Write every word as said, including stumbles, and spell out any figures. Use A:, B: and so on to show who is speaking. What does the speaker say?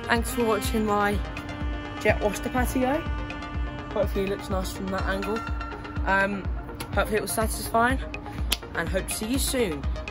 A: thanks for watching my jet wash the patio. Hopefully it looks nice from that angle. Um, hopefully it was satisfying, and hope to see you soon.